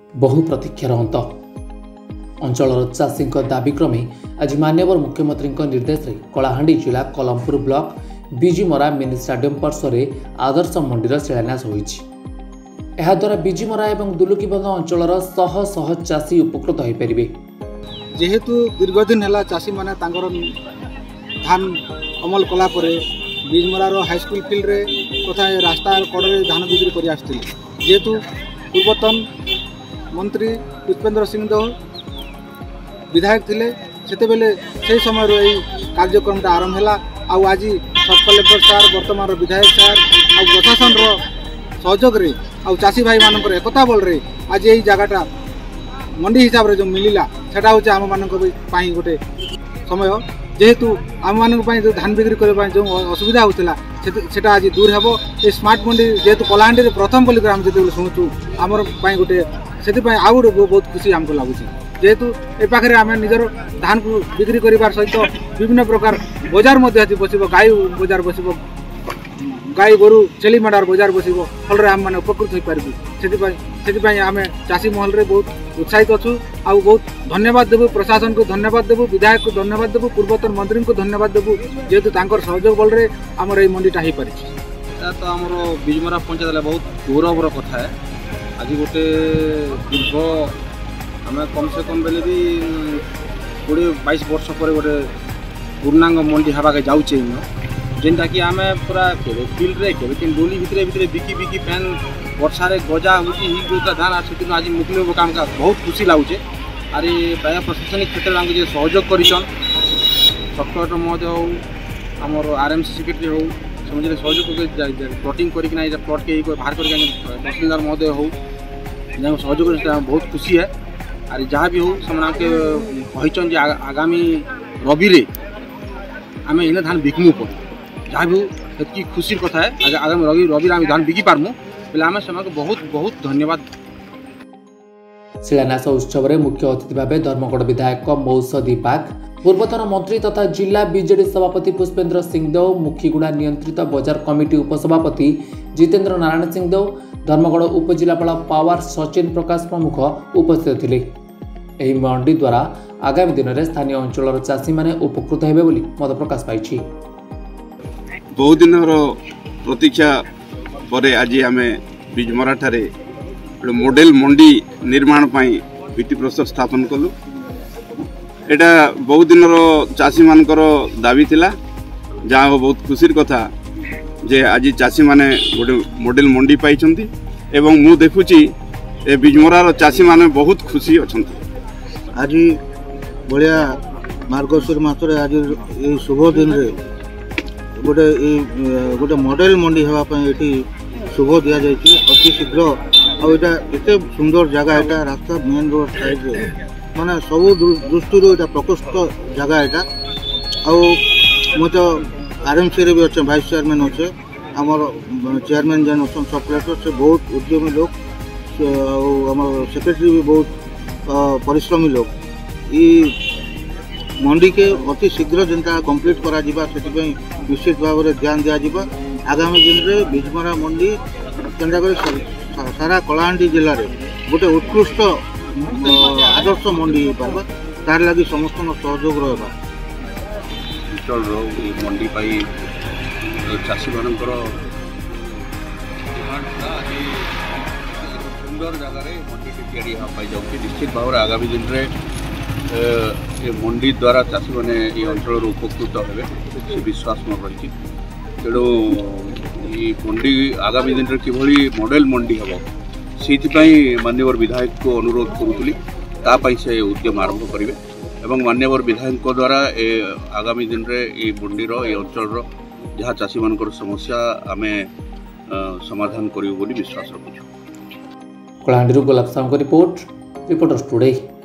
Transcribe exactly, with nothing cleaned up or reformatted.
बहु प्रतीक्षार अंत अंचल चाषी दाबी क्रमे आज माननीय मुख्यमंत्री निर्देश में कलाहांडी जिला Kalampur block Bijimara mini stadium परिसर आदर्श मंडीर शिलान्यास होइछि। एहा द्वारा बिजिमरा एवं दुलुकीबंध अंचलर शह शह चाषी उपकृत हो पारे। जेहेतु दीर्घदिन है चाषी मैंने धान अमल कला बिजमरार हाईस्कल फिल्ड रे तथा रास्ता कड़े धान बिक्री कर आसते। जेहेतु पूर्वतन मंत्री पुष्पेंद्र सिंह देव विधायक थिले सेतेबेले से समय यही कार्यक्रम आरंभ है। आज सब कलेक्टर सार वर्तमान विधायक सार आ प्रशासन सहयोग रे आ चाषी भाई मान एकता बल रे आज यही जगटा मंडी हिसाब से जो मिलला सेटा हूँ आम मान गोटे समय। जेहेतु आम मान जो धान बिक्री करने जो असुविधा होता सेटा आज दूर हे। ये स्मार्ट मंडी जेहेतु कलाहांडी प्रथम बोलिक आम जो शुणुचु आमर गोटे से आउ गोटे बहुत खुशी आमको लगुच। जेहेतु ए पाखे आम निजर धान को बिक्री कर सहित विभिन्न प्रकार बजार बस गाई बजार बस गाई गोरु छेली मेढ़ार बजार बस फल आम मैंने उपकृत हो पार्बू। से आम चाषी महल में बहुत उत्साहित अच्छु। आ बहुत धन्यवाद देवु प्रशासन को धन्यवाद देवु विधायक को धन्यवाद देवु पूर्वतन मंत्री को धन्यवाद देवु जेहेतु तांकर सहयोग बल रे आमर ये मंडीटा हो पारि। तो आमर बिजमरा पंचायत बहुत गौरवर कथा है। आज गोटे दीर्घ आम कम से कम बेले भी कोड़े बाईस वर्ष पर गोटे पूर्णांग मंडी हवा के जाऊे जेनटा कि आम पूरा फिल्ड रे के डोली भितर भितर बिकी बिकी फैन वर्षा गजा होता धान से आज मुकले काम का बहुत खुशी लगुचे। अरे प्राय प्रशासनिक क्षेत्र में जो सहयोग कर सब कलेक्टर महोदय हो आमर आर एम सी सेक्रेटरी हो समझे सहयोग प्लटिंग करना प्लट के बाहर कर तहसीलदार महोदय हो सहयोग कर बहुत खुशी है। अरे जहाँ भी हो से आगामी रवि रे आम इन धान बिकमु पर जहाँ भी हो से खुशी कथा है। आगामी रवि रवि आम धान बिकी पार्मु बोले आम से बहुत बहुत धन्यवाद। शिलान्यास उत्सव में मुख्य अतिथि भाव धर्मगढ़ विधायक मौसदी बाग, पूर्वतन मंत्री तथा जिला बीजेडी सभापति पुष्पेंद्र सिंह देव, मुखीगुड़ा नियंत्रित बजार कमिटी उपसभापति जितेंद्र नारायण सिंह देव, धर्मगढ़ उपजिलापाल पावर सचिन प्रकाश प्रमुख उपस्थित थे। यह मंडी द्वारा आगामी दिन में स्थानीय अंचल चाषी मैंने उपकृत हेबे बोली मत प्रकाश पाई। बहुत दिन प्रतीक्षा पर आज आम बिजमरा ठारे मॉडल मंडी निर्माण भित्ति प्रस्तर स्थापन कलु। एटा बहुत दिन चाषी मानकर दाबी थिला जहाँ हो बहुत खुशी कथा जे आज चाषी माने गोटे मॉडल मंडी पाई एवं मु देखुची ए बिजमरार चाषी माने बहुत खुशी अछंती। आज बढ़िया मार्गशीर मास आज ये शुभ दिन रे गोटे गोटे मॉडल मंडी होगापी शुभ दि जाए अति शीघ्र। आटा एत सुंदर जगह यहाँ रास्ता मेन रोड साइड रे माने सब दृष्टि यहाँ प्रकोष्ठ जगह यहाँ आउ तो आर एम सी रे भी अच्छे भाइस चेयरमैन अच्छे आमर चेयरमैन जेन अच्छे सब कलेक्टर से बहुत उद्यमी लोग आम सेक्रेटरी भी बहुत परिश्रमी लोग ये मंडी के अति शीघ्र जेनटा कंप्लीट करा जिबा से निश्चित भाव में ध्यान दिया जिबा। आगामी दिन में बिजमरा मंडी जेनटा सारा कलाहांडी जिले में गोटे उत्कृष्ट आदर्श मंडी हो पार्बा तार लगी समस्त सहयोग रहा। अंचल मंडी पाई चाषी मानकर सुंदर जगह मंडी या निश्चित भाव में आगामी दिन में ये मंडी द्वारा चाषी मैंने ये अंचल उपकृत हेबे से विश्वास मोर रही। तेणु ये मंडी आगामी दिन में किभली मॉडल मंडी हम से माननीय विधायक को अनुरोध करूली तापाई से उद्यम आरंभ करेंगे एवं माननीय विधायक द्वारा ए आगामी दिन में ये मंडीर ये अंचल जहाँ चाषी मान समस्या आम समाधान करूँ विश्वास रखुँ। Kalahandi Golap Sahu report reporters today.